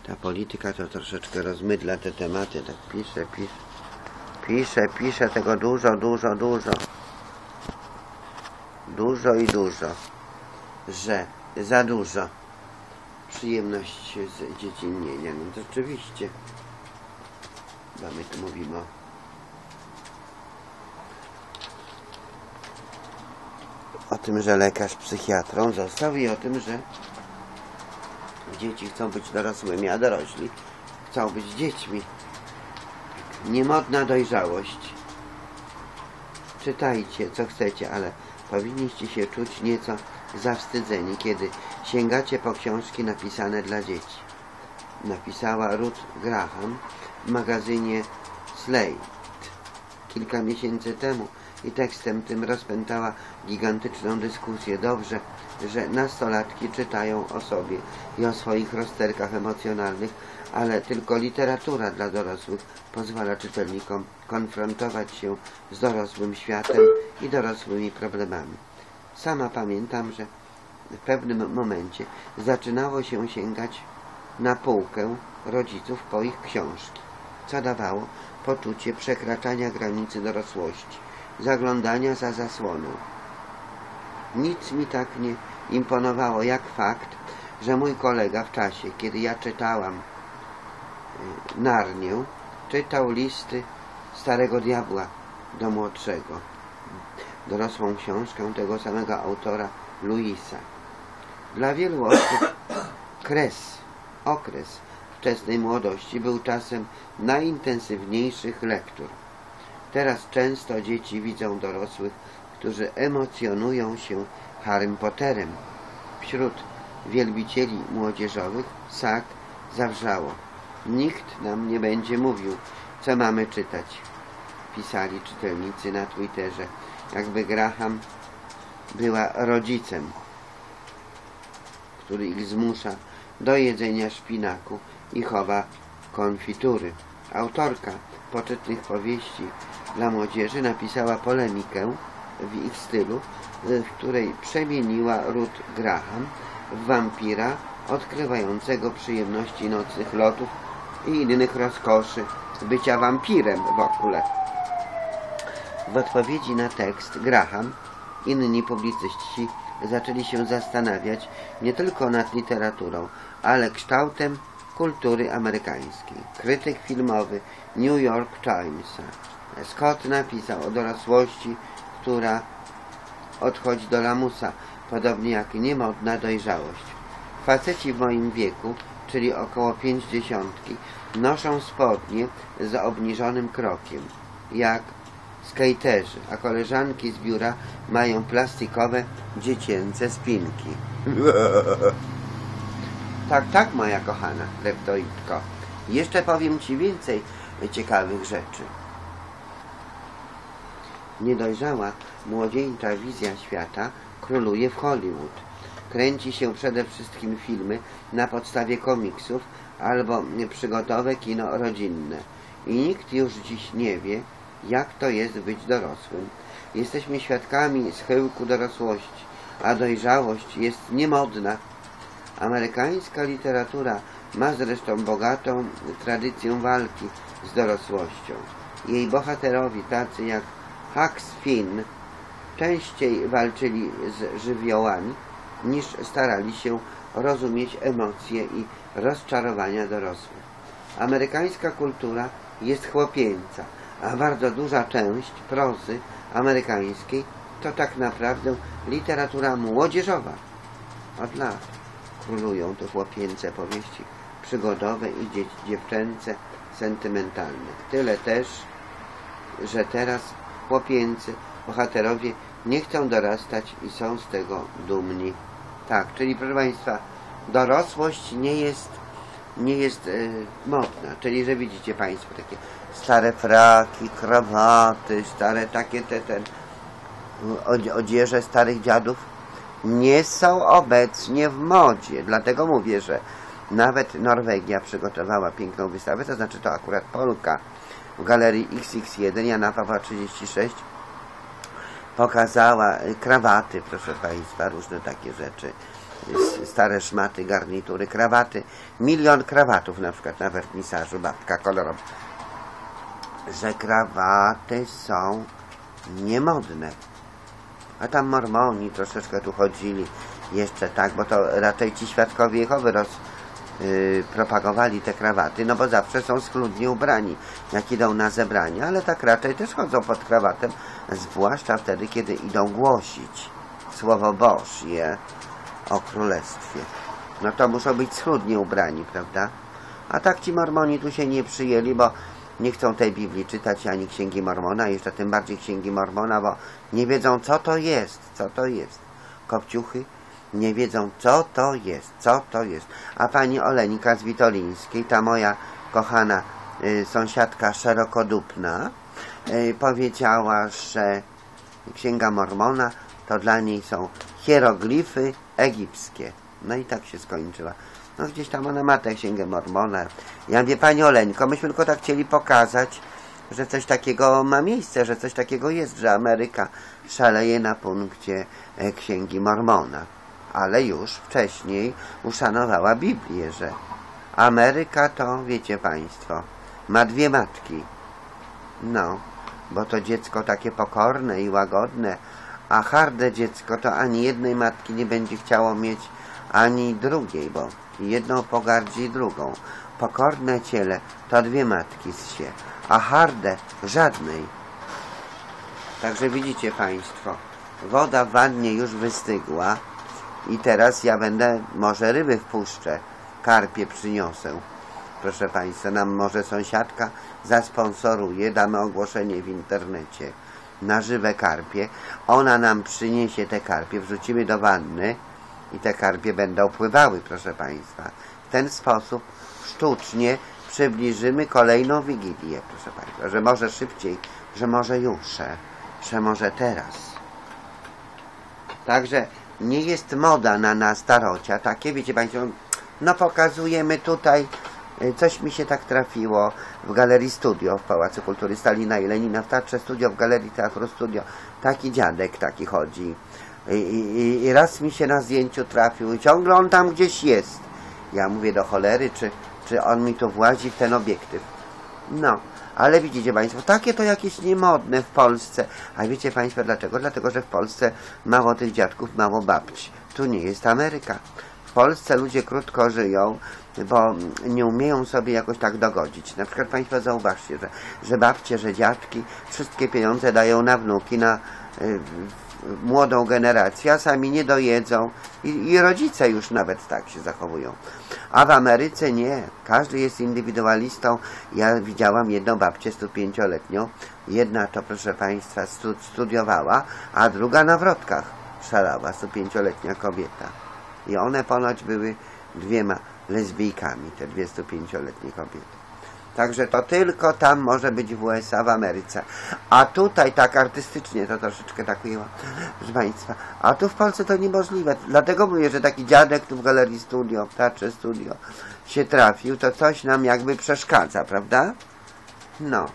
Ta polityka to troszeczkę rozmydla te tematy, tak piszę tego dużo, że za dużo przyjemność z dziecinnienia. No to oczywiście, bo my tu mówimy o tym, że lekarz psychiatrą został i o tym, że dzieci chcą być dorosłymi, a dorośli chcą być dziećmi. Niemodna dojrzałość. Czytajcie, co chcecie, ale powinniście się czuć nieco zawstydzeni, kiedy sięgacie po książki napisane dla dzieci. Napisała Ruth Graham w magazynie Slate kilka miesięcy temu i tekstem tym rozpętała gigantyczną dyskusję. Dobrze, że nastolatki czytają o sobie i o swoich rozterkach emocjonalnych, ale tylko literatura dla dorosłych pozwala czytelnikom konfrontować się z dorosłym światem i dorosłymi problemami. Sama pamiętam, że w pewnym momencie zaczynało się sięgać na półkę rodziców po ich książki, co dawało poczucie przekraczania granicy dorosłości, zaglądania za zasłonę. Nic mi tak nie imponowało jak fakt, że mój kolega w czasie, kiedy ja czytałam Narnię, czytał listy Starego Diabła do młodszego, dorosłą książkę tego samego autora Louisa. Dla wielu osób okres wczesnej młodości był czasem najintensywniejszych lektur. Teraz często dzieci widzą dorosłych, którzy emocjonują się Harrym Potterem. Wśród wielbicieli młodzieżowych sak zawrzało. Nikt nam nie będzie mówił, co mamy czytać, pisali czytelnicy na Twitterze, jakby Graham była rodzicem, który ich zmusza do jedzenia szpinaku i chowa konfitury. Autorka poczytnych powieści dla młodzieży napisała polemikę w ich stylu, w której przemieniła Ruth Graham w wampira odkrywającego przyjemności nocnych lotów i innych rozkoszy bycia wampirem w ogóle. W odpowiedzi na tekst Graham inni publicyści zaczęli się zastanawiać nie tylko nad literaturą, ale kształtem kultury amerykańskiej. Krytyk filmowy New York Times Scott napisał o dorosłości, która odchodzi do lamusa, podobnie jak niemodna dojrzałość. Faceci w moim wieku, czyli około 50, noszą spodnie z obniżonym krokiem, jak skejterzy, a koleżanki z biura mają plastikowe, dziecięce spinki. Tak, moja kochana leptoidko. Jeszcze powiem Ci więcej ciekawych rzeczy. Niedojrzała, młodzieńcza wizja świata króluje w Hollywood. Kręci się przede wszystkim filmy na podstawie komiksów albo przygodowe kino rodzinne. I nikt już dziś nie wie, jak to jest być dorosłym. Jesteśmy świadkami schyłku dorosłości, a dojrzałość jest niemodna. Amerykańska literatura ma zresztą bogatą tradycję walki z dorosłością. Jej bohaterowie, tacy jak Huck Finn, częściej walczyli z żywiołami, niż starali się rozumieć emocje i rozczarowania dorosłych. Amerykańska kultura jest chłopieńca, a bardzo duża część prozy amerykańskiej to tak naprawdę literatura młodzieżowa. Od lat królują te chłopięce powieści przygodowe i dziewczęce sentymentalne. Tyle też, że teraz chłopięcy bohaterowie nie chcą dorastać i są z tego dumni. Tak, czyli proszę Państwa, dorosłość nie jest modna. Czyli, że widzicie Państwo takie stare fraki, krawaty, stare takie odzieże starych dziadów nie są obecnie w modzie. Dlatego mówię, że nawet Norwegia przygotowała piękną wystawę, to znaczy to akurat Polka w galerii XX1 Jana Pawła 36 pokazała krawaty, proszę Państwa, różne takie rzeczy. stare szmaty, garnitury, krawaty. 1 000 000 krawatów na przykład na wernisażu, babka kolorowa. Że krawaty są niemodne. A tam mormoni troszeczkę tu chodzili jeszcze tak, bo to raczej ci świadkowie Jehowy propagowali te krawaty, no bo zawsze są schludnie ubrani, jak idą na zebranie, ale tak raczej też chodzą pod krawatem, zwłaszcza wtedy, kiedy idą głosić Słowo Bożie o Królestwie. No to muszą być schludnie ubrani, prawda? A tak ci mormoni tu się nie przyjęli, bo nie chcą tej Biblii czytać, ani Księgi Mormona, jeszcze tym bardziej Księgi Mormona, bo nie wiedzą, co to jest, Kopciuchy nie wiedzą, co to jest. A pani Oleńka z Witolińskiej, ta moja kochana sąsiadka szerokodupna, powiedziała, że Księga Mormona to dla niej są hieroglify egipskie. No i tak się skończyła. No gdzieś tam ona ma tę Księgę Mormona. Ja mówię, pani Oleńko, myśmy tylko tak chcieli pokazać, że coś takiego ma miejsce, że coś takiego jest, że Ameryka szaleje na punkcie Księgi Mormona. Ale już wcześniej uszanowała Biblię, że Ameryka to, wiecie państwo, ma 2 matki. No, bo to dziecko takie pokorne i łagodne, a harde dziecko to ani jednej matki nie będzie chciało mieć, ani drugiej, bo jedną pogardzi drugą. Pokorne ciele to 2 matki zsie, a harde żadnej. Także widzicie państwo, woda w wannie już wystygła i teraz ja będę, może ryby wpuszczę, karpie przyniosę. Proszę państwa, nam może sąsiadka zasponsoruje, damy ogłoszenie w internecie na żywe karpie. Ona nam przyniesie te karpie, wrzucimy do wanny i te karpie będą pływały, proszę państwa. W ten sposób sztucznie przybliżymy kolejną Wigilię, proszę państwa, że może szybciej, że może już, że może teraz. Także nie jest moda na starocia, takie, wiecie państwo, no pokazujemy tutaj, coś mi się tak trafiło w Galerii Studio w Pałacu Kultury Stalina i Lenina, w Teatrze Studio, w Galerii Teatru Studio, taki dziadek taki chodzi i raz mi się na zdjęciu trafił i ciągle on tam gdzieś jest. Ja mówię, do cholery, czy on mi tu włazi w ten obiektyw. No, ale widzicie państwo, takie to jakieś niemodne w Polsce. A wiecie państwo dlaczego? Dlatego, że w Polsce mało tych dziadków, mało babci. Tu nie jest Ameryka. W Polsce ludzie krótko żyją, bo nie umieją sobie jakoś tak dogodzić. Na przykład państwo zauważcie, że babcie, że dziadki wszystkie pieniądze dają na wnuki, na młodą generację, a sami nie dojedzą i rodzice już nawet tak się zachowują. A w Ameryce nie. Każdy jest indywidualistą. Ja widziałam jedną babcię 105-letnią. Jedna to, proszę państwa, studiowała, a druga na wrotkach szalała, 105-letnia kobieta. I one ponoć były 2 lesbijkami, te 105-letnie kobiety. Także to tylko tam może być w USA, w Ameryce. A tutaj tak artystycznie to troszeczkę tak ujęło, proszę państwa. A tu w Polsce to niemożliwe. Dlatego mówię, że taki dziadek tu w Galerii Studio, w Teatrze Studio się trafił, to coś nam jakby przeszkadza, prawda? No.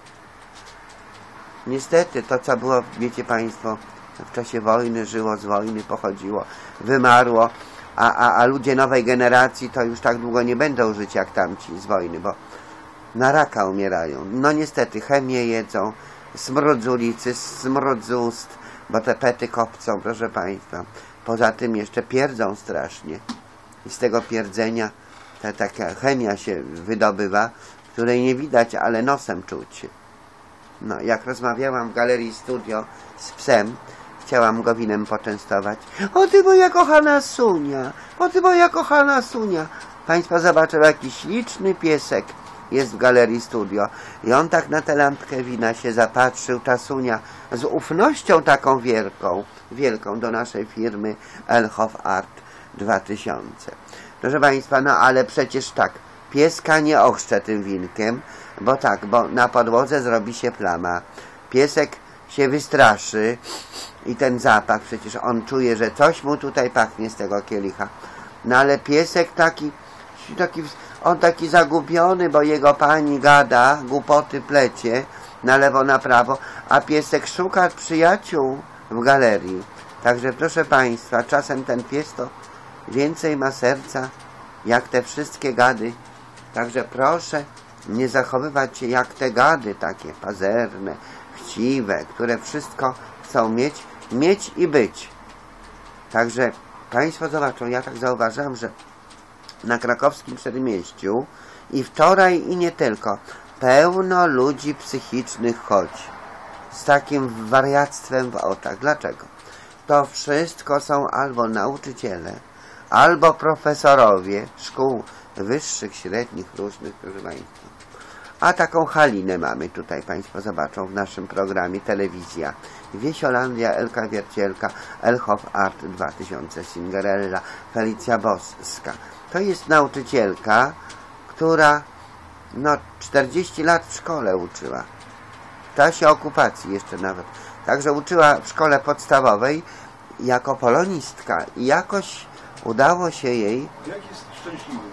Niestety to, co było, wiecie państwo, w czasie wojny, żyło z wojny, pochodziło, wymarło, a ludzie nowej generacji to już tak długo nie będą żyć jak tamci z wojny, bo na raka umierają. No niestety, chemię jedzą, smród z ulicy, smród z ust, bo te pety kopcą, proszę państwa. Poza tym jeszcze pierdzą strasznie. I z tego pierdzenia taka chemia się wydobywa, której nie widać, ale nosem czuć. No, jak rozmawiałam w Galerii Studio z psem, chciałam go winem poczęstować. O ty moja kochana Sunia! O ty moja kochana Sunia! Państwo zobaczą, jaki śliczny piesek jest w Galerii Studio. I on tak na tę lampkę wina się zapatrzył, ta Sunia, z ufnością taką wielką do naszej firmy Elhoff Art 2000. Proszę państwa, no ale przecież tak, pieska nie ochrzczę tym winkiem, bo na podłodze zrobi się plama. Piesek się wystraszy i ten zapach, przecież on czuje, że coś mu tutaj pachnie z tego kielicha. No ale piesek on taki zagubiony, bo jego pani gada, głupoty plecie na lewo, na prawo, a piesek szuka przyjaciół w galerii. Także proszę państwa, czasem ten pies to więcej ma serca jak te wszystkie gady. Także proszę nie zachowywać się jak te gady takie pazerne, chciwe, które wszystko chcą mieć i być. Także Państwo zobaczą, ja tak zauważyłam, że na krakowskim Przedmieściu i wczoraj i nie tylko, pełno ludzi psychicznych chodzi. Z takim wariactwem w oczach. Dlaczego? To wszystko są albo nauczyciele, albo profesorowie szkół wyższych, średnich, różnych, proszę Państwa. A taką Halinę mamy tutaj, Państwo zobaczą w naszym programie telewizja. Wiesiolandia, Elka Wiercielka, Elhof Art 2000, Cinderella, Felicja Boska. To jest nauczycielka, która 40 lat w szkole uczyła. W czasie okupacji jeszcze nawet. Także uczyła w szkole podstawowej jako polonistka i jakoś udało się jej... Jak jest szczęśliwy?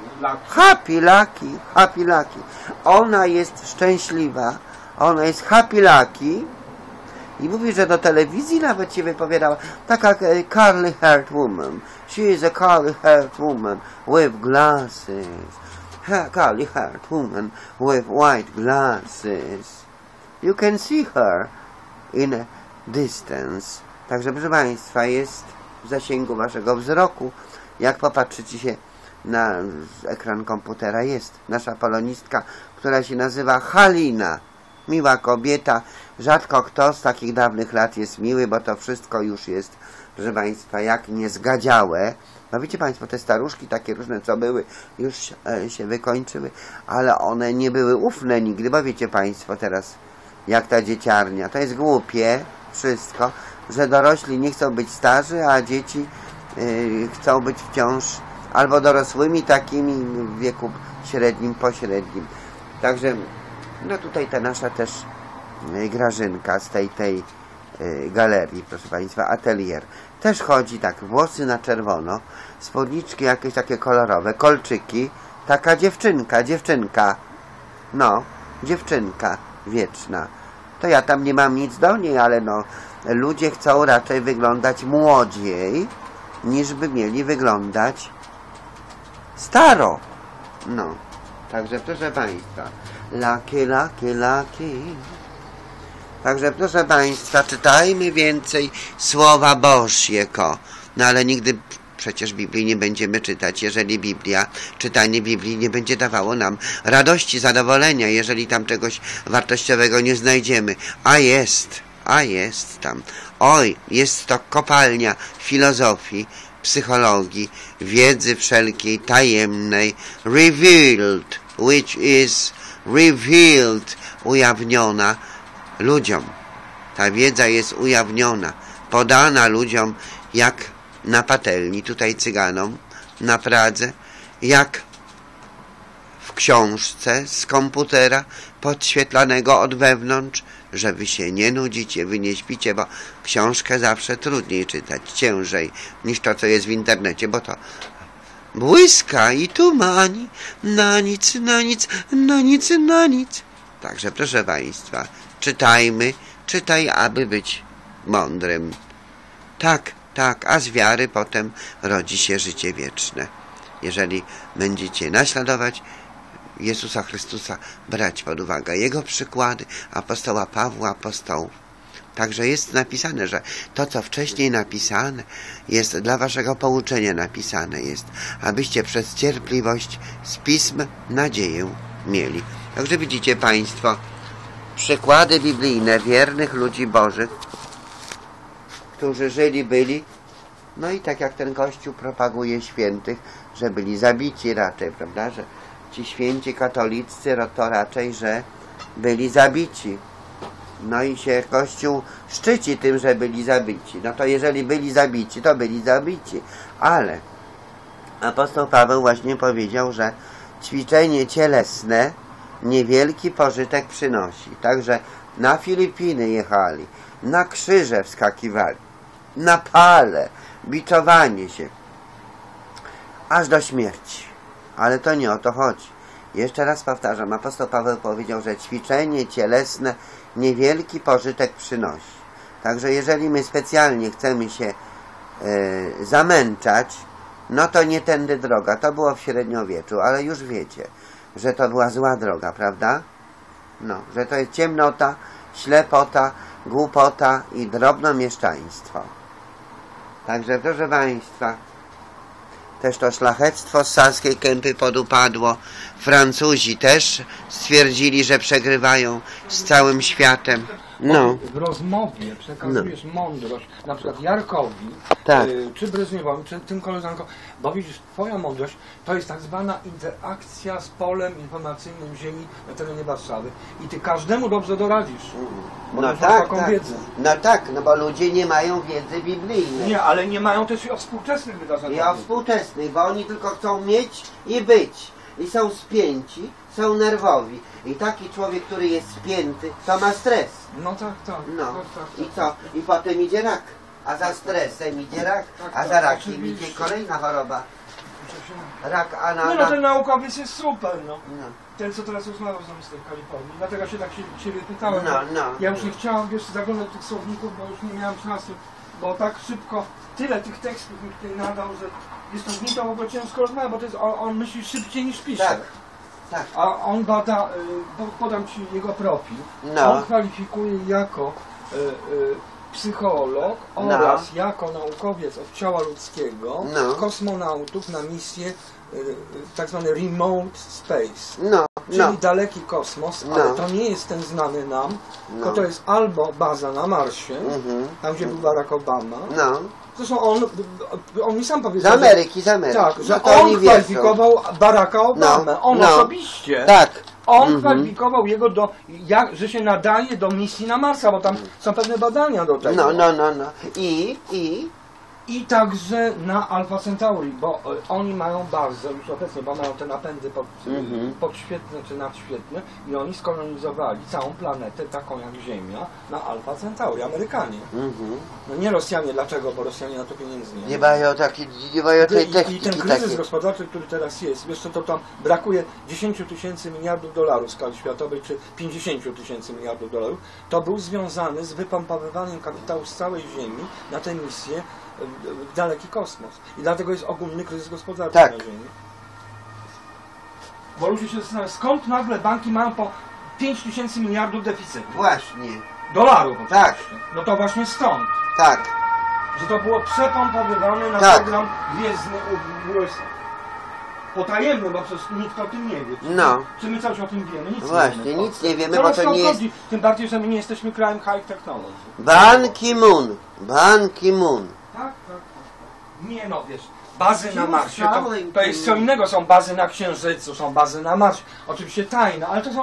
Happy lucky. Ona jest szczęśliwa, ona jest happy lucky i mówi, że do telewizji nawet się wypowiadała. Taka curly haired woman. She is a curly haired woman with glasses. Curly haired woman with white glasses. You can see her in a distance. Także, proszę Państwa, jest w zasięgu Waszego wzroku. Jak popatrzycie się na ekran komputera, jest nasza polonistka, która się nazywa Halina. Miła kobieta. Rzadko kto z takich dawnych lat jest miły, bo to wszystko już jest, proszę Państwa, jak niezgadziałe. No wiecie Państwo, te staruszki takie różne, co były, już się wykończyły, ale one nie były ufne nigdy, bo wiecie Państwo teraz, jak ta dzieciarnia. To jest głupie wszystko, że dorośli nie chcą być starzy, a dzieci chcą być wciąż albo dorosłymi takimi w wieku średnim, pośrednim. Także no tutaj ta nasza też Grażynka z tej galerii, proszę Państwa, atelier. Też chodzi tak, włosy na czerwono, spódniczki jakieś takie kolorowe, kolczyki. Taka dziewczynka. No, dziewczynka wieczna. To ja tam nie mam nic do niej, ale no, ludzie chcą raczej wyglądać młodziej, niż by mieli wyglądać staro. No, także proszę Państwa, lucky. Także proszę Państwa, czytajmy więcej Słowa Bożego. No ale nigdy przecież Biblii nie będziemy czytać, jeżeli czytanie Biblii nie będzie dawało nam radości, zadowolenia, jeżeli tam czegoś wartościowego nie znajdziemy. A jest tam. Oj, jest to kopalnia filozofii, psychologii, wiedzy wszelkiej tajemnej, revealed, which is revealed, ujawniona ludziom. Ta wiedza jest ujawniona, podana ludziom jak na patelni, tutaj Cyganom, na Pradze, jak w książce z komputera podświetlanego od wewnątrz, że wy się nie nudzicie, wy nie śpicie, bo książkę zawsze trudniej czytać, ciężej niż to, co jest w internecie, bo to błyska i tumani, na nic. Także proszę Państwa, czytaj, aby być mądrym. Tak, a z wiary potem rodzi się życie wieczne. Jeżeli będziecie naśladować Jezusa Chrystusa, brać pod uwagę Jego przykłady, apostoła Pawła, apostołów. Także jest napisane, że to, co wcześniej napisane, jest dla waszego pouczenia napisane jest, abyście przez cierpliwość z Pism nadzieję mieli. Także widzicie Państwo, przykłady biblijne wiernych ludzi Bożych, którzy byli, no i tak jak ten Kościół propaguje świętych, że byli zabici raczej, prawda, że ci święci katoliccy to raczej, że byli zabici. No i się Kościół szczyci tym, że byli zabici. No to jeżeli byli zabici, to byli zabici. Ale apostoł Paweł właśnie powiedział, że ćwiczenie cielesne niewielki pożytek przynosi. Także na Filipiny jechali, na krzyże wskakiwali, na pale, biczowanie się, aż do śmierci. Ale to nie o to chodzi. Jeszcze raz powtarzam, apostoł Paweł powiedział, że ćwiczenie cielesne niewielki pożytek przynosi. Także jeżeli my specjalnie chcemy się zamęczać, no to nie tędy droga. To było w średniowieczu, ale już wiecie, że to była zła droga, prawda? No, że to jest ciemnota, ślepota, głupota i drobnomieszczaństwo. Także proszę Państwa, też to szlachectwo z Saskiej Kępy podupadło. Francuzi też stwierdzili, że przegrywają z całym światem. No. W rozmowie przekazujesz mądrość, na przykład Jarkowi, Tak. czy Breżniewowi, czy tym koleżankom, bo widzisz, twoja mądrość to jest tak zwana interakcja z polem informacyjnym Ziemi na terenie Warszawy i ty każdemu dobrze doradzisz. Bo No masz tak, taką tak. wiedzę. No tak, no bo ludzie nie mają wiedzy biblijnej. Nie, ale nie mają też i o współczesnych wydarzeniach. I o współczesnych, bo oni tylko chcą mieć i być. I są spięci, są nerwowi. I taki człowiek, który jest spięty, to ma stres. No tak, tak. No. tak. I co? I potem idzie rak. A za stresem idzie rak, Tak, a tak, za rakiem oczywiście. idzie kolejna choroba. Rak Nie anana. no, ten naukowiec jest super, no. No. Ten, co teraz rozmawiał z nami z tej Kalifornii. Dlatego się tak ciebie pytałem. No, bo no. Ja już nie chciałam, wiesz, zaglądać tych słowników, bo już nie miałam czasu. Bo tak szybko, tyle tych tekstów mi tutaj nadał, że jest to z nim to w ogóle ciężko rozmawiać, bo to jest, on myśli szybciej niż pisze. Tak. Tak. A on bada, podam ci jego profil. No. On kwalifikuje jako psycholog No. oraz jako naukowiec od ciała ludzkiego No. kosmonautów na misję tak zwany remote space. No, Czyli no. daleki kosmos, No. ale to nie jest ten znany nam, No. tylko to jest albo baza na Marsie, Mhm. tam gdzie był Barack Obama. No. Zresztą on mi sam Z powiedział, Ameryki, z Ameryki. tak, że No to on oni wiedzą. kwalifikował Baracka Obamę. No, On no. osobiście. Tak. On Mhm. kwalifikował jego że się nadaje do misji na Marsa, bo tam są pewne badania do tego. No. I także na Alpha Centauri, bo oni mają bazę już obecnie, bo mają te napędy podświetne czy nadświetne i oni skolonizowali całą planetę taką jak Ziemia na Alpha Centauri, Amerykanie. No nie Rosjanie, dlaczego? Bo Rosjanie na to pieniędzy nie mają. Nie mają tej I techniki ten kryzys takiej. gospodarczy, który teraz jest, wiesz co, to tam brakuje 10 000 miliardów dolarów w skali światowej, czy 50 000 miliardów dolarów, to był związany z wypompowywaniem kapitału z całej Ziemi na tę misję w daleki kosmos. I dlatego jest ogólny kryzys gospodarczy Tak. na Ziemi. Bo ludzie się zastanawiają, skąd nagle banki mają po 5 000 miliardów deficytu? Właśnie. Dolarów oczywiście. Tak. No to właśnie stąd. Tak. Że to było przepompowywane na Tak. program gwiezdny w USA. Potajemny, bo przecież nikt o tym nie wie. No. Czy my coś o tym wiemy? Nic Właśnie, nie wiemy. nic nie wiemy, Co bo nas to nie jest... obchodzi? Tym bardziej, że my nie jesteśmy krajem high technology. Ban Ki-moon. Ban Ki-moon. Tak. Nie no, wiesz, bazy na Już Marsie całym to jest co innego. Są bazy na Księżycu, są bazy na Marsie. Oczywiście tajne, ale to są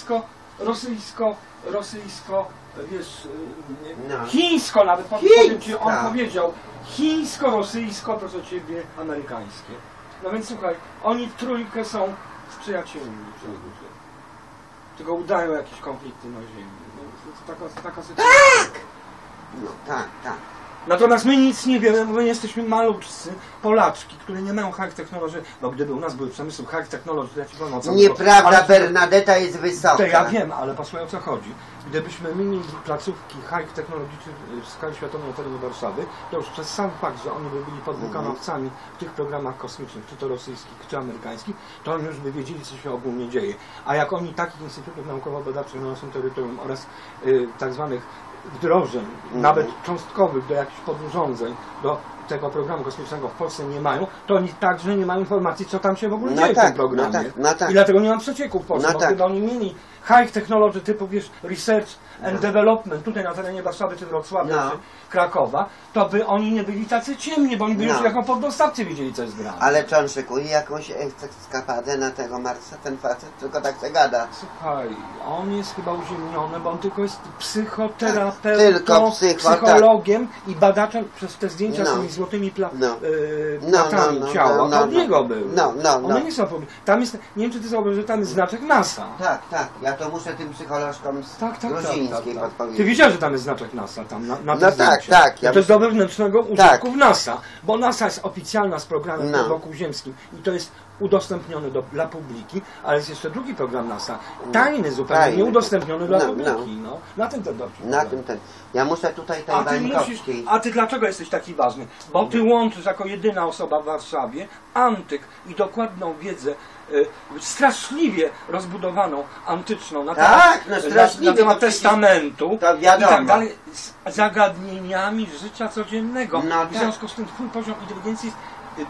rosyjsko, wiesz, No. chińsko nawet, Chińska. powiem ci, on powiedział, chińsko-rosyjsko, proszę ciebie, amerykańskie. No więc słuchaj, oni w trójkę są przyjaciółmi. Tylko udają jakieś konflikty na ziemi. No, to taka sytuacja. No, tak. Natomiast my nic nie wiemy, bo my jesteśmy maluczcy Polaczki, które nie mają high technology. No gdyby u nas był przemysł high technology, to ja ci powiem o co chodzi. Nieprawda, Ale- Bernadetta jest wysoka. To ja wiem, ale posłuchaj o co chodzi. Gdybyśmy my mieli placówki high technologiczne w skali światowej na terenie Warszawy, to już przez sam fakt, że oni by byli podwykonawcami w tych programach kosmicznych, czy to rosyjskich, czy amerykańskich, to oni już by wiedzieli, co się ogólnie dzieje. A jak oni takich instytutów naukowo-badawczych na naszym terytorium oraz tak zwanych wdrożeń, nawet cząstkowych do jakichś podurządzeń, do tego programu kosmicznego w Polsce nie mają, to oni także nie mają informacji, co tam się w ogóle No dzieje w tak, tym programie. no tak. I dlatego nie mam przecieków w Polsce, No bo tak. gdyby oni mieli high technology typu, wiesz, research and development tutaj na terenie Warszawy, czy Wrocławia, No. czy Krakowa, to by oni nie byli tacy ciemni, bo oni by No. już jako poddostawcy wiedzieli, co jest grane. Ale czy on szykuje jakąś eskapadę na tego Marsa, ten facet? Tylko tak se gada. Słuchaj, on jest chyba uziemniony, bo on tylko jest psychoterapeutą, Tylko psychologiem i badaczem przez te zdjęcia No. z tymi złotymi No. platami ciała. no, Od niego były. No. One nie są tam jest, nie wiem czy ty zauważyłeś, że tam jest znaczek NASA. Tak. Ja to muszę tym psycholożkom z gruzińskiej podpowiedzieć. Ty wiedziałeś, że tam jest znaczek NASA tam na No tych tak, zdjęciach. tak. To jest do wewnętrznego użytku Tak. w NASA, bo NASA jest oficjalna z programem No. wokół ziemskim i to jest udostępniony dla publiki, ale jest jeszcze drugi program NASA, tajny zupełnie, Tajny. nieudostępniony dla No, publiki. No. Na tym ten dowcip Na polega. tym ten. Ja muszę tutaj tej A ty, musisz, Wańkowskiej. a ty dlaczego jesteś taki ważny? Bo ty łączysz jako jedyna osoba w Warszawie antyk i dokładną wiedzę, straszliwie rozbudowaną, antyczną, na temat, Tak, no straszliwie, na temat bo przecież testamentu to i wiadomo. tak dalej, z zagadnieniami życia codziennego. No W tak. związku z tym twój poziom inteligencji jest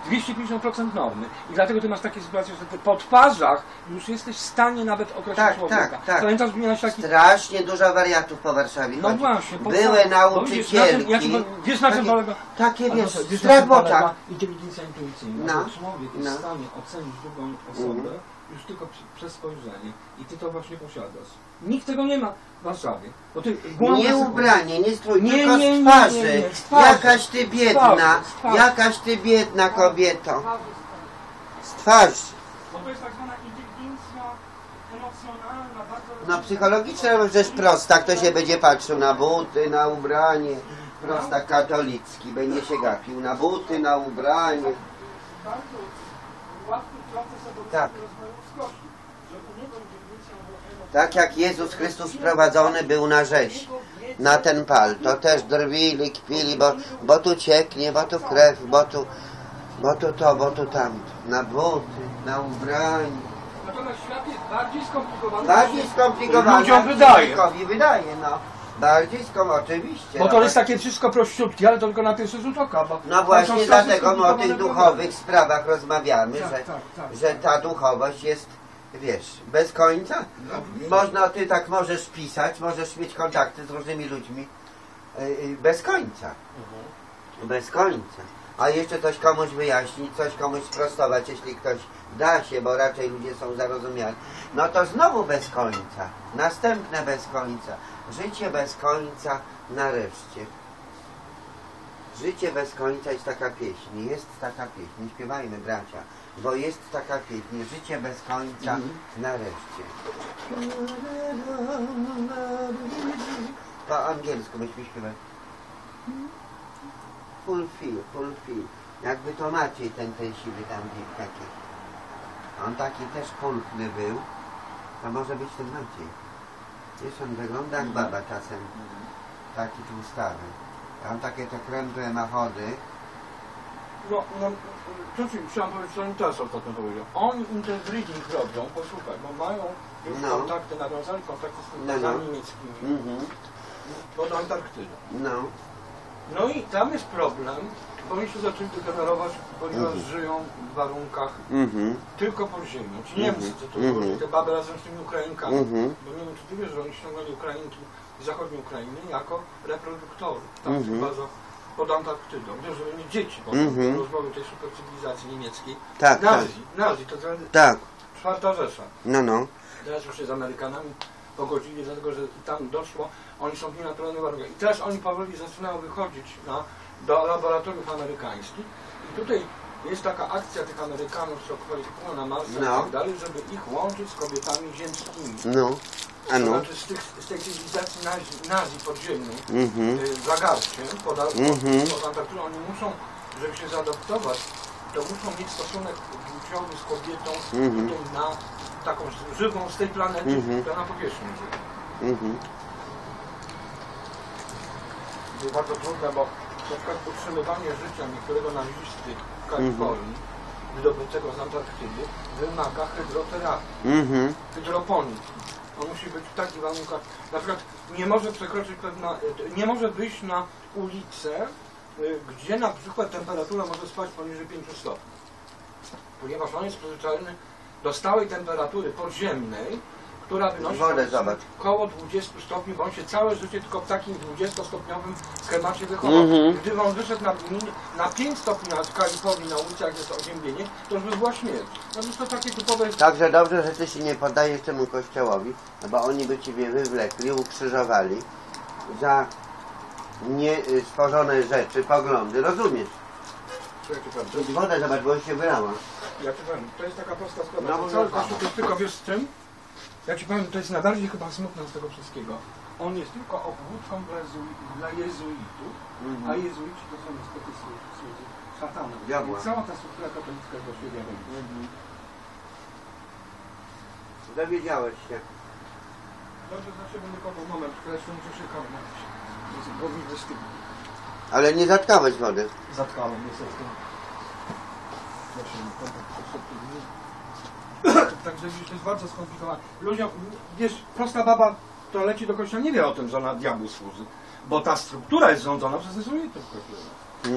250% normy. I dlatego ty masz takie sytuacje, że ty po twarzach już jesteś w stanie nawet określić Tak, człowieka. tak, tak. Pamiętasz, że miałeś taki... Strasznie dużo wariatów po Warszawie No chodzi. właśnie, Były nauczycielki. Wiesz na czym takie- polega? Takie A wiesz, proszę, wiesz, strach na w czym oczach. polega inteligencja intuicyjna. No, Że człowiek no. jest w stanie ocenić drugą osobę już tylko przez spojrzenie. I ty to właśnie posiadasz. Nikt tego nie ma w Warszawie. Bo ty Nie ubranie, nie strój, Nie, tylko nie, z nie, twarzy. nie, nie, z twarzy. Jakaś ty biedna, Z twarzy. jakaś ty biedna kobieto. Z twarzy. Bo to jest tak zwana inteligencja emocjonalna, bardzo... No psychologiczna, bo przecież prostak to się będzie patrzył na buty, na ubranie. Prostak katolicki będzie się gapił na buty, na ubranie. Bardzo łatwy proces ewolucji Tak. rozwoju ludzkości. Że u niego inteligencja Tak jak Jezus Chrystus sprowadzony był na rzeź, na ten pal, to też drwili, kpili, bo tu cieknie, bo tu krew, bo tu to, bo tu tamto. Na buty, na ubranie. Natomiast świat jest bardziej skomplikowany. Bardziej skomplikowane. Ludziom wydaje. Człowiekowi wydaje, no. Bardziej oczywiście. Bo no to jest takie wszystko prościutkie, ale to tylko na pierwszy rzut oka. Bo No tam właśnie są dlatego my o tych skomplikowane duchowych sprawach rozmawiamy, Tak, że ta duchowość jest, wiesz, bez końca. Można, ty tak możesz pisać, możesz mieć kontakty z różnymi ludźmi bez końca. Bez końca. A jeszcze coś komuś wyjaśnić, coś komuś sprostować, jeśli ktoś da się, bo raczej ludzie są zarozumiali. No to znowu bez końca. Następne bez końca. Życie bez końca nareszcie. Życie bez końca jest taka pieśń. Jest taka pieśń. Nie śpiewajmy, bracia. Bo jest taka pieśń. Życie bez końca nareszcie. Po angielsku byśmy śpiewali. Fulfill. Jakby to Maciej ten siwy tam gdzieś taki. On taki też pulchny był. To może być ten Maciej. Wiesz, on wygląda jak baba czasem. Taki tłustawy. A on takie te kręgle ma chody. No, co ci chciałem powiedzieć, co oni też ostatnio powiedział. Oni interbreeding robią, posłuchaj, bo mają już No. kontakty, nawiązali kontakty z tymi bazami niemieckimi pod Antarktydą. No i tam jest problem, bo oni się zaczęli degenerować, ponieważ żyją w warunkach tylko pod ziemią. Ci Niemcy, co tu tworzyli te baby razem z tymi Ukrainkami. Bo nie wiem, czy ty wiesz, że oni ściągali Ukrainki z zachodniej Ukrainy jako reproduktory. Tam bardzo pod Antarktydą. Wiesz, żeby mieć dzieci, bo rozwoju tej supercywilizacji niemieckiej. Tak, Nazi, to tak. Czwarta Rzesza. No. Teraz już się z Amerykanami pogodzili, dlatego że tam doszło, oni są w nienaturalnych warunkach. I teraz oni powoli zaczynają wychodzić do laboratoriów amerykańskich. I tutaj jest taka akcja tych Amerykanów, co kwalifikują na Marsa i tak dalej, żeby ich łączyć z kobietami ziemskimi. To znaczy z tej cywilizacji Nazji podziemnej, zagarcie, pod Antarktydą, oni muszą, żeby się zaadoptować, to muszą mieć stosunek płciowy z kobietą na taką żywą z tej planety, która na powierzchni żyje. To jest bardzo trudne, bo na przykład utrzymywanie życia niektórego nazisty w Kalifornii, wydobytego z Antarktydy, wymaga hydroterapii, hydroponiki. On musi być w takich warunkach, na przykład nie może przekroczyć nie może wyjść na ulicę, gdzie na przykład temperatura może spać poniżej 5 stopni. Ponieważ on jest przyzwyczajony do stałej temperatury podziemnej, która wynosi około 20 stopni, bo on się całe życie tylko w takim 20-stopniowym schemacie wychował. Gdyby on wyszedł na 5 stopni w Kalifornii na ulicach, gdzie jest oziębienie, to już by była śmierć. No to takie typowe... Także dobrze, że ty się nie poddajesz temu kościołowi, bo oni by ciebie wywlekli, ukrzyżowali za niestworzone rzeczy, poglądy, rozumiesz? Idź wodę, zobacz, bo się wylała. Ja ci powiem, to jest taka prosta sprawa. Cały Kościół to jest tylko, wiesz z czym? Ja ci powiem, to jest najbardziej chyba smutne z tego wszystkiego. On jest tylko obwódką dla jezuitów, a jezuici to są niestety słudzy szatana. Cała ta struktura katolicka jest właściwie Dowiedziałeś się. Dobrze, że się będę kopał. Moment, jeszcze muszę się kopnąć. Bo widzę z tym. Ale nie zatkałeś wody. Zatkałem niestety. Także widzisz, to jest bardzo skomplikowane. Ludziom, wiesz, prosta baba, która leci do kościoła, nie wie o tym, że ona diabłu służy. Bo ta struktura jest rządzona przez jezuitów w kościele.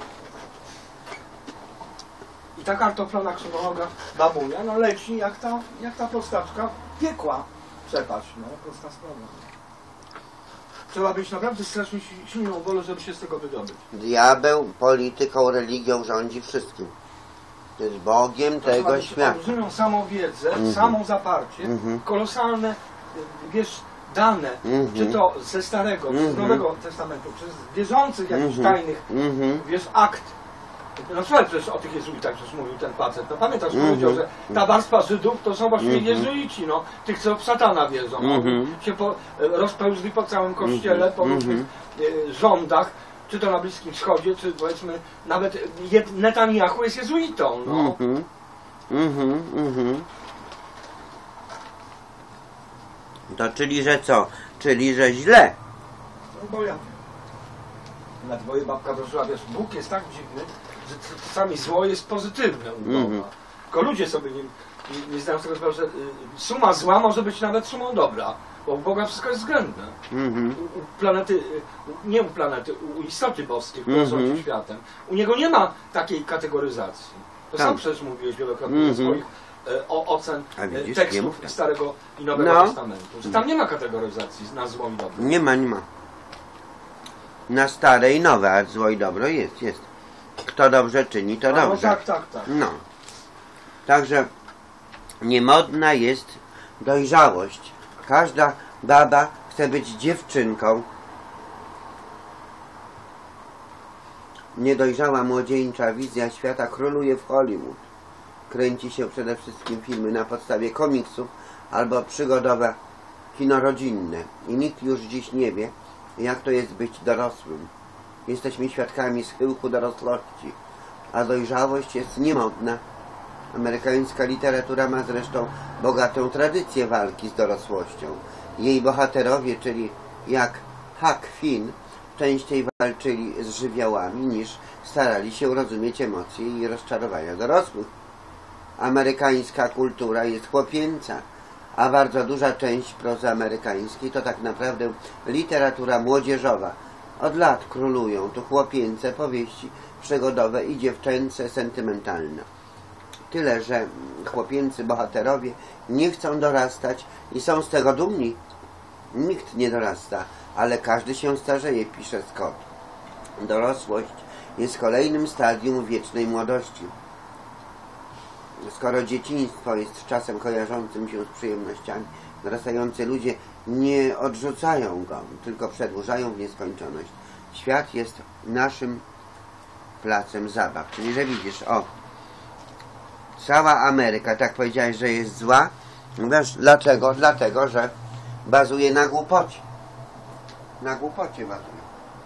I ta kartoflana księgowa babunia, no leci jak ta prostaczka piekła przepaść, no prosta sprawa. Trzeba być naprawdę strasznie silną wolą, żeby się z tego wydobyć. Diabeł polityką, religią rządzi wszystkim. To jest Bogiem tego świata. Olbrzymią samą wiedzę, samą zaparcie, kolosalne, wiesz, dane, czy to ze Starego, czy z Nowego Testamentu, czy z wierzących jakichś tajnych, wiesz, akt. Na przykład przecież o tych jezuitach przecież mówił ten facet. No pamiętasz, powiedział, że ta warstwa Żydów to są właśnie jezuici, no, tych co w szatana wierzą. No, się rozpełzli po całym kościele, po różnych rządach, czy to na Bliskim Wschodzie, czy powiedzmy nawet Netanyahu jest jezuitą. No. To czyli, że co? Czyli, że źle. No bo ja. Na dwoje babka dożyła, wiesz, Bóg jest tak dziwny, że czasami zło jest pozytywne u Boga. Tylko ludzie sobie nie zdają z tego sprawy, że suma zła może być nawet sumą dobra, bo u Boga wszystko jest względne. U planety, nie u planety, u istoty boskiej, która rządzi światem. U Niego nie ma takiej kategoryzacji. To sam przecież mówiłeś wielokrotnie ze swoich ocen tekstów Starego i Nowego Testamentu, że tam nie ma kategoryzacji na zło i dobro. Nie ma. Na stare i nowe, a zło i dobro jest. Kto dobrze czyni, to dobrze. No tak. No. Także niemodna jest dojrzałość. Każda baba chce być dziewczynką. Niedojrzała młodzieńcza wizja świata króluje w Hollywood. Kręci się przede wszystkim filmy na podstawie komiksów albo przygodowe kino rodzinne. I nikt już dziś nie wie, jak to jest być dorosłym. Jesteśmy świadkami schyłku dorosłości, a dojrzałość jest niemodna. Amerykańska literatura ma zresztą bogatą tradycję walki z dorosłością. Jej bohaterowie, czyli jak Huck Finn, częściej walczyli z żywiołami, niż starali się rozumieć emocje i rozczarowania dorosłych. Amerykańska kultura jest chłopięca, a bardzo duża część prozy amerykańskiej to tak naprawdę literatura młodzieżowa. Od lat królują tu chłopięce powieści przygodowe i dziewczęce sentymentalne. Tyle, że chłopięcy bohaterowie nie chcą dorastać i są z tego dumni. Nikt nie dorasta, ale każdy się starzeje, pisze Scott. Dorosłość jest kolejnym stadium wiecznej młodości. Skoro dzieciństwo jest czasem kojarzącym się z przyjemnościami, dorastający ludzie nie odrzucają go, tylko przedłużają w nieskończoność. Świat jest naszym placem zabaw. Czyli, że widzisz, cała Ameryka, tak powiedziałeś, że jest zła. Wiesz, dlaczego? Dlatego, że bazuje na głupocie. Na głupocie bazuje.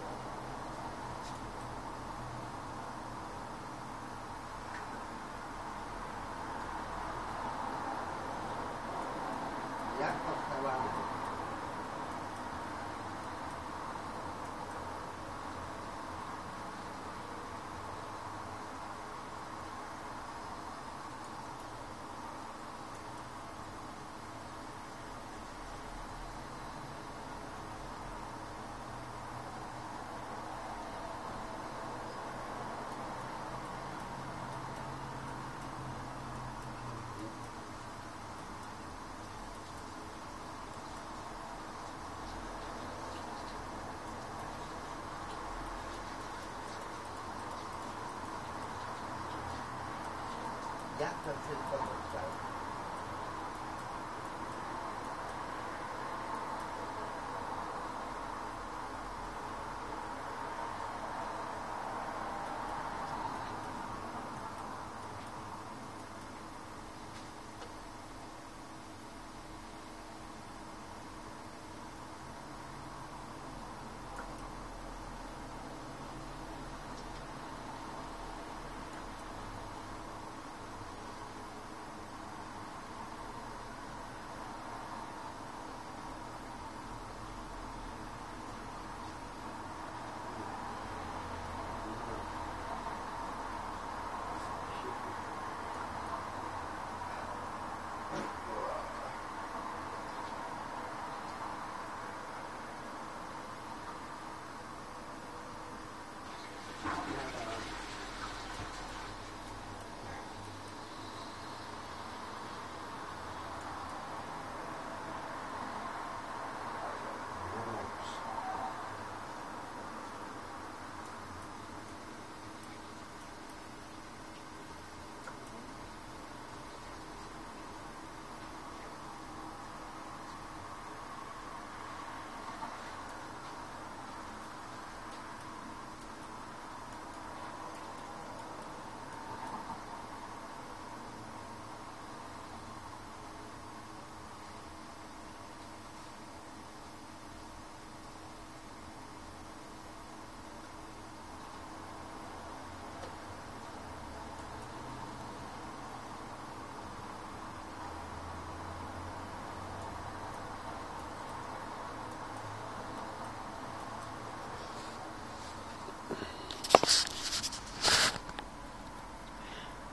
Jak powstała Ameryka? Jak to wszystko powstało?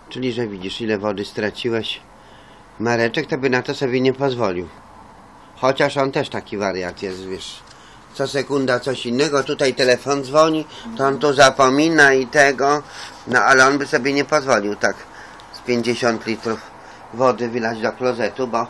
Czyli, że widzisz, ile wody straciłeś. Mareczek to by na to sobie nie pozwolił. Chociaż on też taki wariat jest, wiesz. Co sekunda coś innego, tutaj telefon dzwoni, to on tu zapomina i tego. No ale on by sobie nie pozwolił tak z 50 litrów wody wylać do klozetu, bo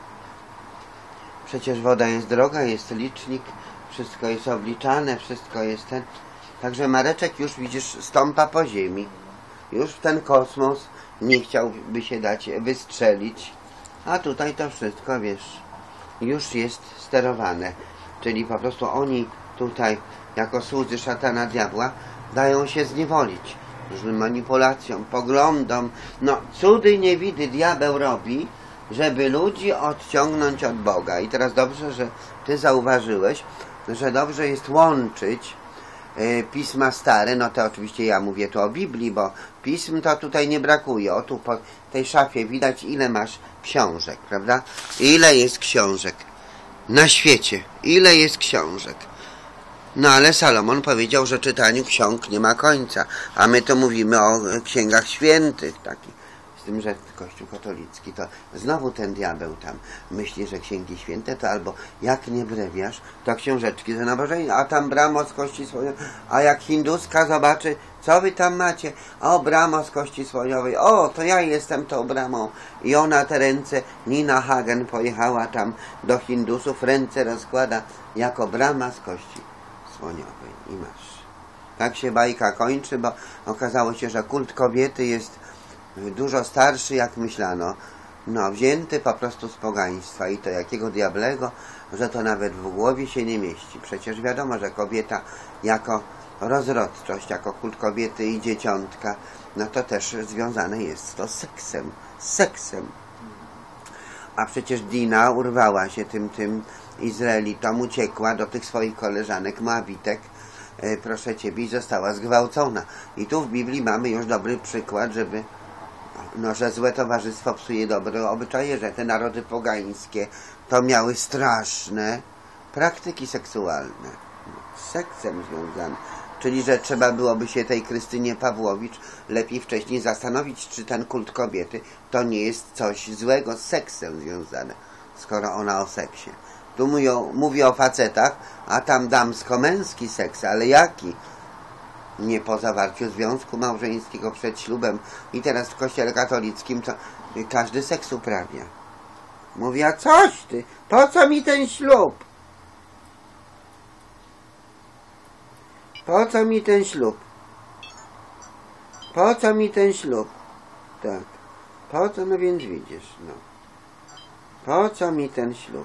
przecież woda jest droga, jest licznik, wszystko jest obliczane, wszystko jest ten. Także Mareczek już, widzisz, stąpa po ziemi. Już w ten kosmos nie chciałby się dać wystrzelić. A tutaj to wszystko, wiesz, już jest sterowane. Czyli po prostu oni tutaj, jako słudzy szatana diabła, dają się zniewolić różnym manipulacjom, poglądom. No, cudy niewidy diabeł robi, żeby ludzi odciągnąć od Boga. I teraz dobrze, że ty zauważyłeś, że dobrze jest łączyć Pisma Stare, no to oczywiście ja mówię tu o Biblii, bo pism to tutaj nie brakuje. O tu po tej szafie widać, ile masz książek, prawda? Ile jest książek na świecie? Ile jest książek? No ale Salomon powiedział, że czytaniu ksiąg nie ma końca, a my to mówimy o księgach świętych takich. Z tym, że Kościół katolicki to znowu ten diabeł tam myśli, że księgi święte to albo jak nie brewiarz, to książeczki za nabożenie, a tam bramo z kości słoniowej, a jak hinduska zobaczy, co wy tam macie, o bramo z kości słoniowej, o to ja jestem tą bramą. I ona te ręce, Nina Hagen pojechała tam do Hindusów, ręce rozkłada jako brama z kości słoniowej i masz. Tak się bajka kończy, bo okazało się, że kult kobiety jest dużo starszy, jak myślano. No, wzięty po prostu z pogaństwa i to jakiego diablego, że to nawet w głowie się nie mieści. Przecież wiadomo, że kobieta jako rozrodczość, jako kult kobiety i dzieciątka, no to też związane jest to z seksem. Z seksem. A przecież Dina urwała się tym Izraelitom, uciekła do tych swoich koleżanek, Moabitek, proszę Ciebie, i została zgwałcona. I tu w Biblii mamy już dobry przykład, żeby no, że złe towarzystwo psuje dobre obyczaje, że te narody pogańskie to miały straszne praktyki seksualne, z seksem związane. Czyli, że trzeba byłoby się tej Krystynie Pawłowicz lepiej wcześniej zastanowić, czy ten kult kobiety to nie jest coś złego z seksem związane, skoro ona o seksie. Tu mówi o facetach, a tam damsko-męski seks, ale jaki? Nie po zawarciu związku małżeńskiego przed ślubem. I teraz w kościele katolickim to każdy seks uprawia. Mówi, a coś ty, po co mi ten ślub? Po co mi ten ślub? Po co mi ten ślub? Tak. Po co? No więc widzisz, no. Po co mi ten ślub?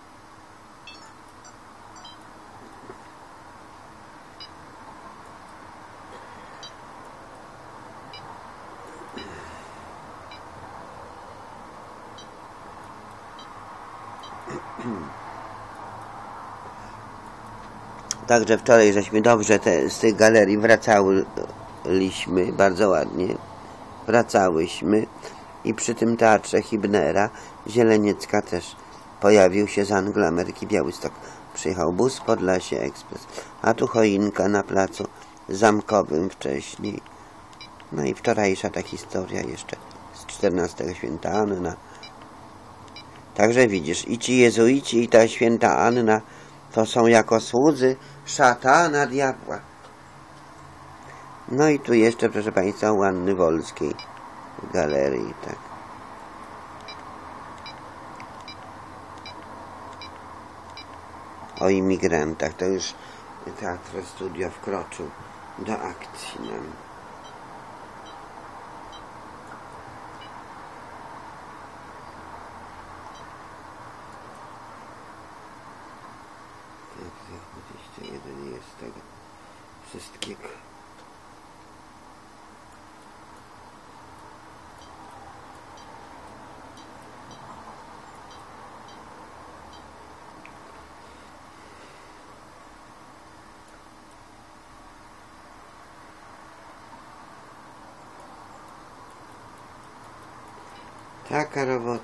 Także wczoraj żeśmy dobrze z tych galerii wracałyśmy, bardzo ładnie wracałyśmy i przy tym teatrze Hibnera Zieleniecka też pojawił się z Anglo-Ameryki Białystok. Przyjechał bus Podlasie Ekspres, a tu choinka na placu Zamkowym wcześniej. No i wczorajsza ta historia jeszcze z 14 święta Anna. Także widzisz, i ci jezuici, i ta święta Anna to są jako słudzy szatana diabła. No i tu jeszcze, proszę Państwa, u Anny Wolskiej w galerii, tak. O imigrantach, to już Teatr Studio wkroczył do akcji nam. Tak, 21 jest tego wszystkiego. Taka robota.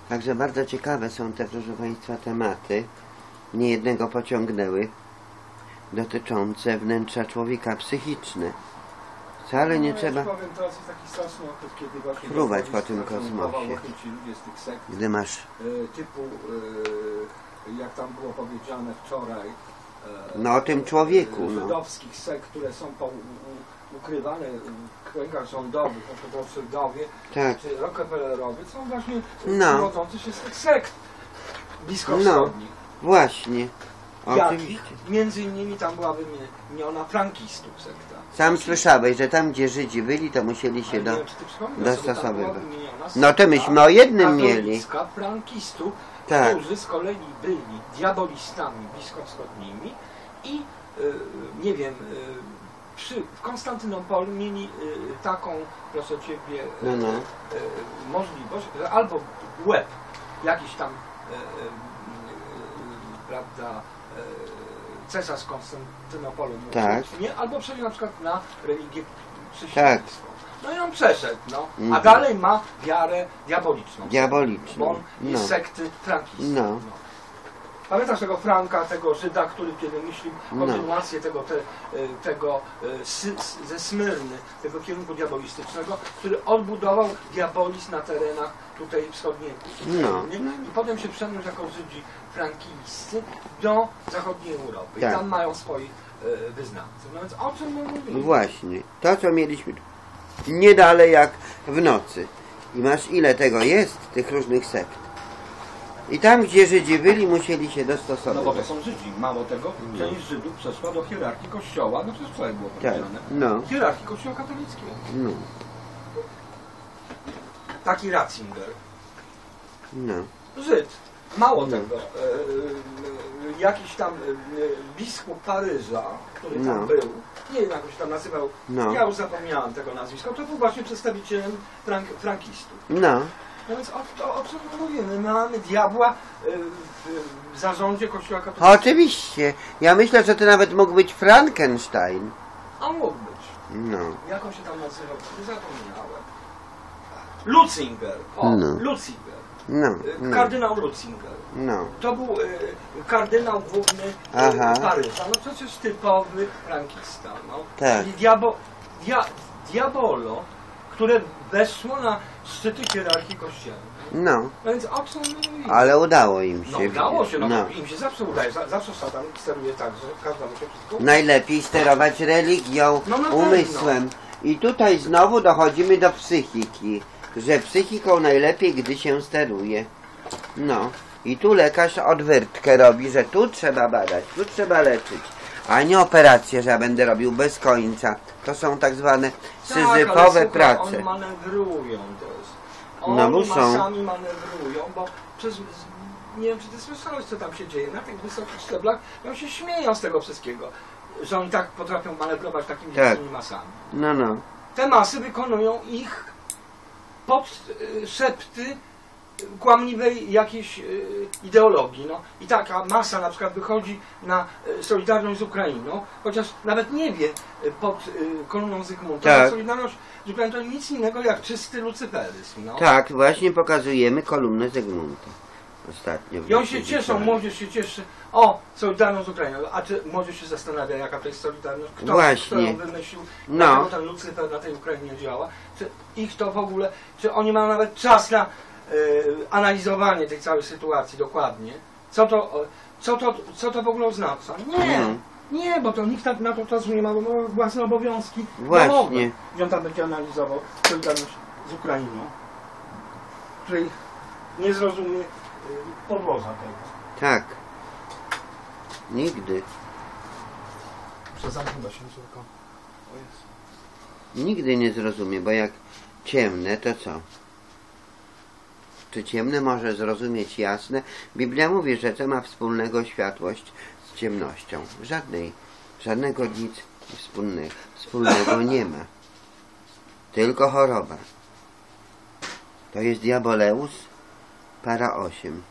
Także bardzo ciekawe są te, proszę Państwa, tematy. Niejednego pociągnęły, dotyczące wnętrza człowieka, psychiczne. Wcale nie trzeba powiem, teraz jest taki straszny okres, kiedy właśnie fruwać po tym kosmosie. ci ludzie z tych sekt, Gdy masz, typu, jak tam było powiedziane wczoraj, no o tym człowieku, no. żydowskich sekt, które są ukrywane w kręgach rządowych, na przykład Rothschildowie, Tak. czy Rockefellerowie, są właśnie No. rodzące się z tych sekt No, bliskowschodnich. właśnie. Jakich? Oczywiście. Między innymi tam była wymieniona frankistów sekta. Sam słyszałeś, że tam, gdzie Żydzi byli, to musieli się Ale nie wiem, czy ty przypominasz, dostosowywać. sobie, tam była wymieniona No to myśmy o jednym mieli. katolicka frankistów, Tak. którzy z kolei byli diabolistami bliskowschodnimi i nie wiem, w Konstantynopolu mieli taką, proszę Ciebie, No. możliwość, że albo łeb jakiś tam prawda, cesarz Konstantynopolu mógł Tak. przejść, nie, albo przejść na przykład na religię chrześcijańską. No i on przeszedł, no. A Mhm. dalej ma wiarę diaboliczną. Diaboliczną. Bo on No. jest sekty frankistów. No. Pamiętasz tego Franka, tego Żyda, który kiedy myślił No. kontynuację tego ze Smyrny, tego kierunku diabolistycznego, który odbudował diabolizm na terenach tutaj wschodniej No. i potem się przeniósł jako Żydzi frankijscy do zachodniej Europy. Tak. I tam mają swoich wyznawców. No więc o czym my mówimy? Właśnie. To, co mieliśmy nie dalej jak w nocy. I masz ile tego jest, tych różnych sekt. I tam, gdzie Żydzi byli, musieli się No bo dostosować. to są Żydzi. Mało tego, część Żydów przeszła do hierarchii Kościoła, no przecież wczoraj było Tak. powiedziane. No. Hierarchii Kościoła katolickiego. No. Taki Ratzinger. No. Żyd. Mało No. tego, jakiś tam biskup Paryża, który tam No. był, nie wiem jak on się tam nazywał, No. ja już zapomniałem tego nazwiska, to był właśnie przedstawicielem frankistów. No. No więc o czym my mówimy? My mamy diabła w zarządzie Kościoła katolickiego. Oczywiście. Ja myślę, że to nawet mógł być Frankenstein. A mógł być. No. Jak on się tam nazywał? Nie zapomniałem. Lucinger. O, No. Lucinger. No. No. Kardynał Lucinger. No. To był kardynał główny Aha. Paryża. No przecież typowy frankista. No. Tak. Czyli diabolo, które weszło na szczyty hierarchii kościelnej. No. No więc o czym my mówimy? Ale udało im się. No udało się, no, No. im się zawsze udaje. Zawsze szatan steruje tak, że każdemu się wszystko uda. Najlepiej sterować religią, No na pewno. umysłem. I tutaj znowu dochodzimy do psychiki, że psychiką najlepiej, gdy się steruje. No. I tu lekarz odwyrtkę robi, że tu trzeba badać, tu trzeba leczyć. A nie operacje, że ja będę robił bez końca. To są tak zwane syzyfowe ale prace. Oni manewrują też. Oni No bo są. masami manewrują, bo nie wiem, czy ty słyszałeś, co tam się dzieje na tych wysokich szczeblach, oni się śmieją z tego wszystkiego, że oni tak potrafią manewrować takimi Tak. wielkimi masami. No, no. Te masy wykonują ich szepty kłamliwej jakiejś ideologii. No. I taka masa na przykład wychodzi na Solidarność z Ukrainą, chociaż nawet nie wie pod kolumną Zygmunta, Tak. że Solidarność z Ukrainą to nic innego jak czysty lucyferyzm. No. Tak, właśnie pokazujemy kolumnę Zygmunta. Ostatnio. I oni się cieszą, młodzież się cieszy, o, Solidarność z Ukrainą, a czy młodzież się zastanawia, jaka to jest Solidarność? Kto Właśnie. ją wymyślił? No. Dlaczego ten Lucyfer na tej Ukrainie działa? Czy ich to w ogóle, czy oni mają nawet czas na analizowanie tej całej sytuacji dokładnie? Co to w ogóle oznacza? Nie, No. nie, bo to nikt na to czasu nie ma, bo ma własne obowiązki Właśnie. domowe. I on tam będzie analizował Solidarność z Ukrainą, której nie zrozumie podłoża tego. Tak. Nigdy. Zamknęła się córko. Nigdy nie zrozumie, bo jak ciemne, to co? Czy ciemne może zrozumieć jasne? Biblia mówi, że co ma wspólnego światłość z ciemnością? Żadnego nic wspólnego nie ma. Tylko choroba. To jest diaboleus para 8.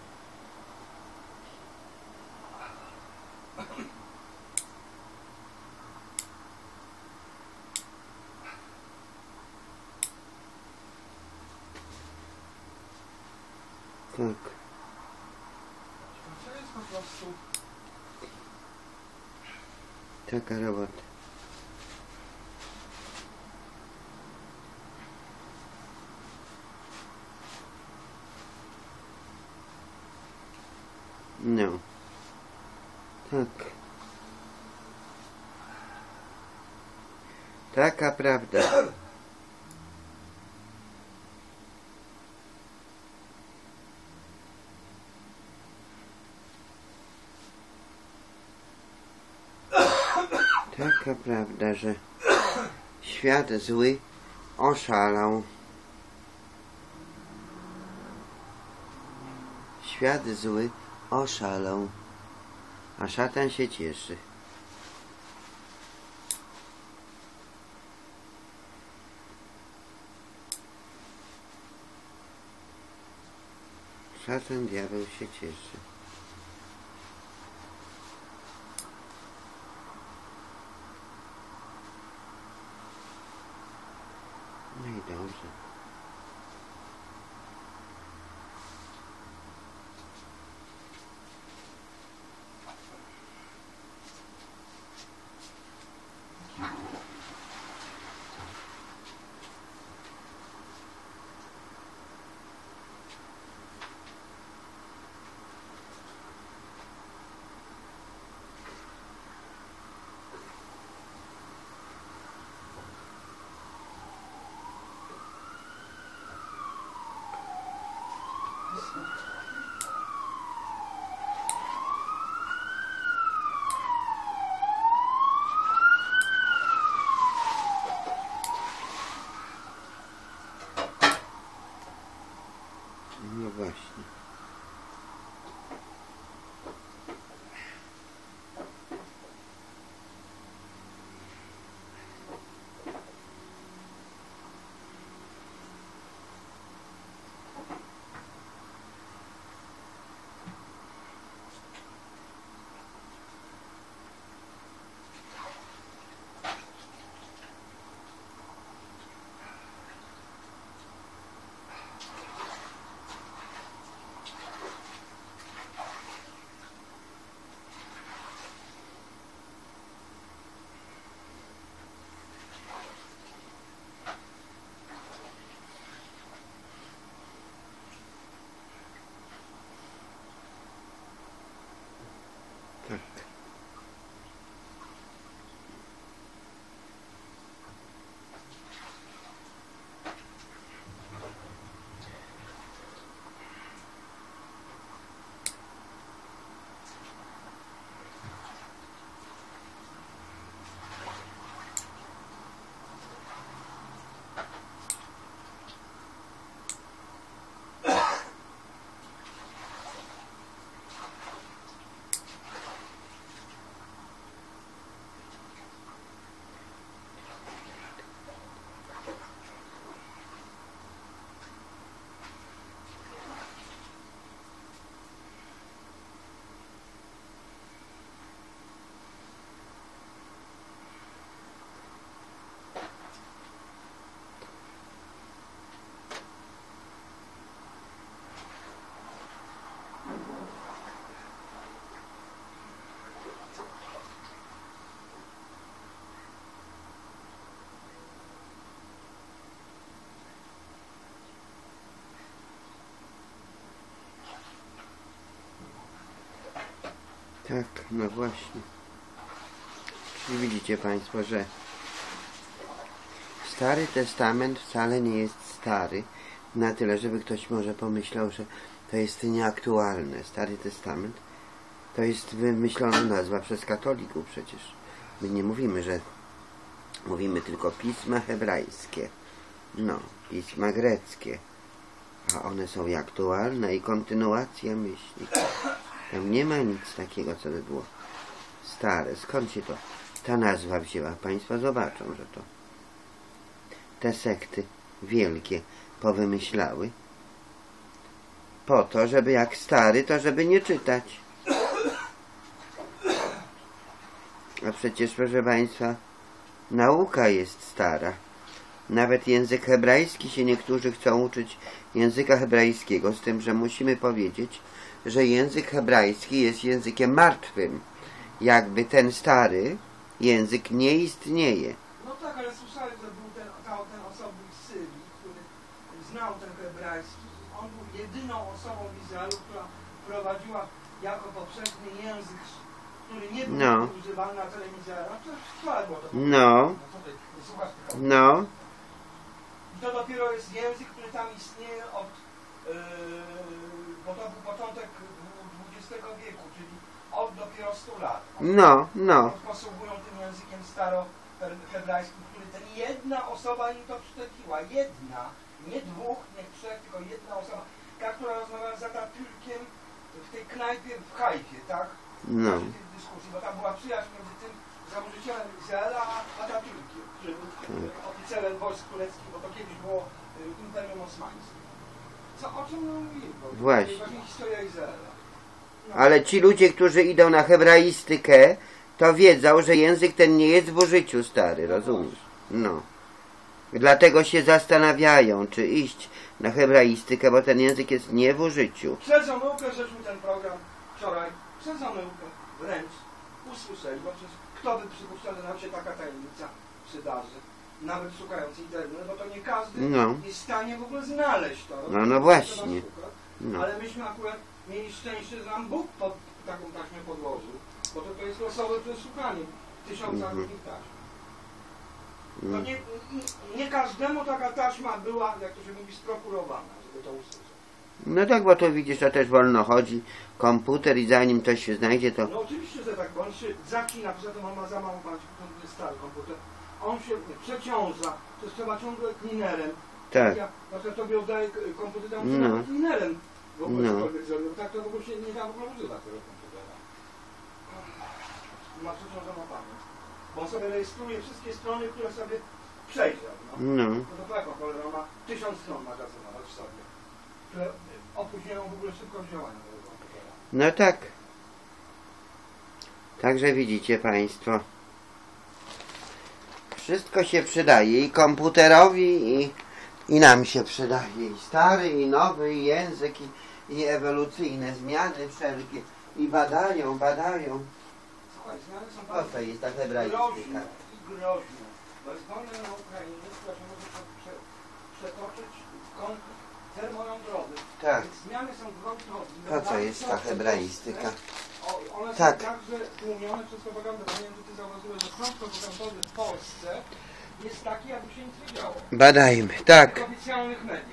Tak. To jest po prostu... Taka robota. No. Tak. Taka prawda. Taka prawda, że świat zły oszalał. Świat zły oszalał, a szatan się cieszy. Szatan, diabeł się cieszy. No i dobrze. No właśnie. Tak. Tak, no właśnie. Czyli widzicie Państwo, że Stary Testament wcale nie jest stary na tyle, żeby ktoś może pomyślał, że to jest nieaktualne. Stary Testament to jest wymyślona nazwa przez katolików przecież. My nie mówimy, że mówimy tylko pisma hebrajskie, no, pisma greckie, a one są i aktualne i kontynuacja myśli. Tam nie ma nic takiego, co by było stare. Skąd się to ta nazwa wzięła? Państwo zobaczą, że to te sekty wielkie powymyślały po to, żeby jak stary, to żeby nie czytać. A przecież, proszę Państwa, nauka jest stara. nawet język hebrajski się niektórzy chcą uczyć języka hebrajskiego, z tym, że musimy powiedzieć, że język hebrajski jest językiem martwym. Jakby ten stary język nie istnieje. No tak, ale słyszałem, że był ten osobnik z Syrii, który znał ten hebrajski. On był jedyną osobą w Izraelu, która prowadziła jako powszechny język, który nie był używany na terenie Izraela. No. I to dopiero jest język, który tam istnieje od bo to był początek XX wieku, czyli od dopiero 100 lat. Posługują tym językiem starohebrajskim, który ten jedna osoba im to przytoczyła. Jedna, nie dwóch, nie trzech, tylko jedna osoba, ta, która rozmawiała z Atatürkiem w tej knajpie w Hajfie, tak? No. W tej dyskusji, bo tam była przyjaźń między tym założycielem Izraela a Atatürkiem, który był oficerem wojsk tureckich, bo to kiedyś było Imperium Osmańskie. O czym mówimy? Właśnie. Historia Izraela. Ale ci ludzie, którzy idą na hebraistykę, to wiedzą, że język ten nie jest w użyciu, stary, rozumiesz? No. Dlatego się zastanawiają, czy iść na hebraistykę, bo ten język jest nie w użyciu. Przez omyłkę żeśmy ten program wczoraj, przez omyłkę wręcz usłyszeli, bo przecież kto by przypuszczał, że nam się taka tajemnica przydarzy, nawet szukając internetu, bo to nie każdy jest w stanie w ogóle znaleźć to. No właśnie. Ale myśmy akurat mieli szczęście, że nam Bóg pod taką taśmę podłożył, bo to jest losowe przeszukanie tysiąca różnych taśm. To nie każdemu taka taśma była, jak to się mówi, sprokurowana, żeby to usłyszeć. No tak, bo to widzisz, to też wolno chodzi komputer i zanim coś się znajdzie, to... No oczywiście, że tak, bo on się zacina, poza tym on ma za małą pamięć, to jest stary komputer. On się przeciąża, to trzeba ciągle cleanerem. Tak. Ja na przykład tobie oddaję komputer, tam trzeba cleanerem w ogóle cokolwiek zrobić, bo tak to w ogóle się nie da w ogóle używać tego komputera. Ma przeciążoną pamięć. Bo on sobie rejestruje wszystkie strony, które sobie przejrzał. No to jaką cholera, on ma 1000 stron magazynować w sobie, które opóźniają w ogóle szybkość działania tego komputera. No tak. Także widzicie Państwo, wszystko się przydaje i komputerowi i nam się przydaje. I stary, i nowy, i język, i ewolucyjne zmiany wszelkie. I badają. Słuchaj, zmiany są Po co jest ta hebraistyka? groźne. Bo jest wojna na Ukrainie, która się może przetoczyć w konflikt termojądrowy. Tak. Więc zmiany są gwałtowne. Po co jest ta hebraistyka? One są Tak. także tłumione przez propagandę. Pamiętam, ty zauważyłeś, że front propagandowy w Polsce jest taki, jakby się nic nie działo. Badajmy, tak. W oficjalnych mediach.